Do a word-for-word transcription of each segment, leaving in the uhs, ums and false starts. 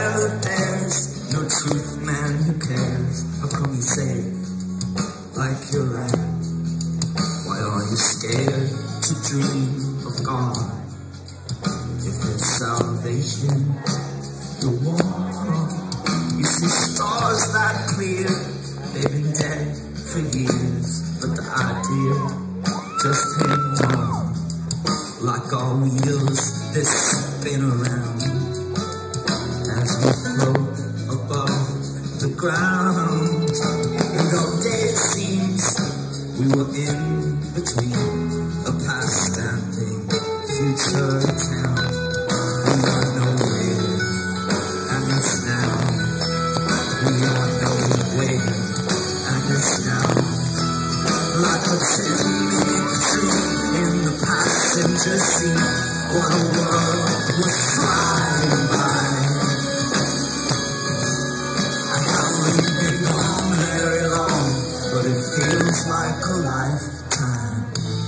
well, if there's no truth, man, who cares? How come you say it like you're right? Why are you scared to dream of God? If it's salvation you want, you see stars that clear, they've been dead for years, but the idea just hangs on. Like all wheels that spin around as we float above the ground. And all day it seems we were in between a past and a future town. We are nowhere, and it's now. We are nowhere, and it's now. Like a ten-minute tree in the passenger seat, while the world was flying by. I haven't been gone very long, but it feels like a lifetime.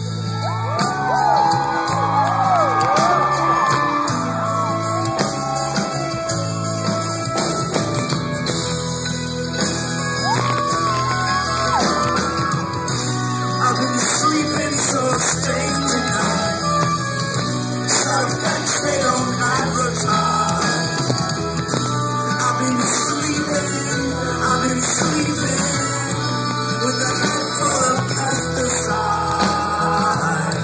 I've been sleeping so strange at night. Suspects, they don't advertise. I've been sleeping, I've been sleeping with a head full of pesticide.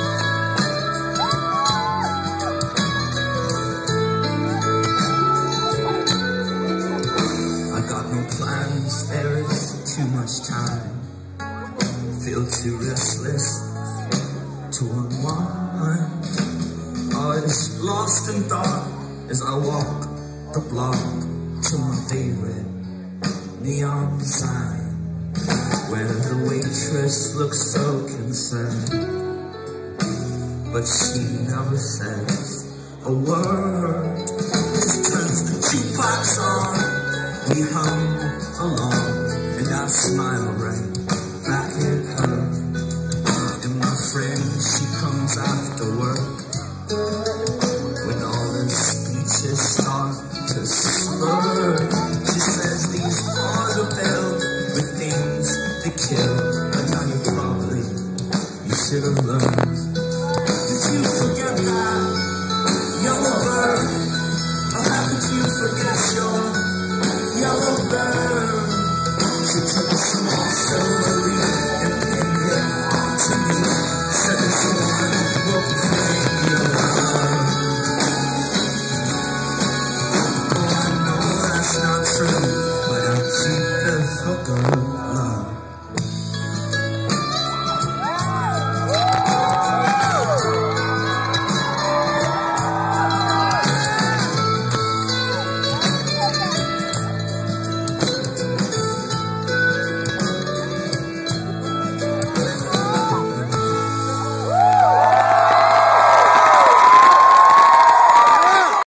I got no plans, there is too much time. Feel too restless to unwind. I was lost in thought as I walk the block to my favorite neon sign, where the waitress looks so concerned, but she never says a word. Just turns the jukebox on, we hum along, and I smile right back at her. And my friend, she comes after work when all the speeches start to slur. She says these bars are filled with things that kill, but now you probably, you should have learned.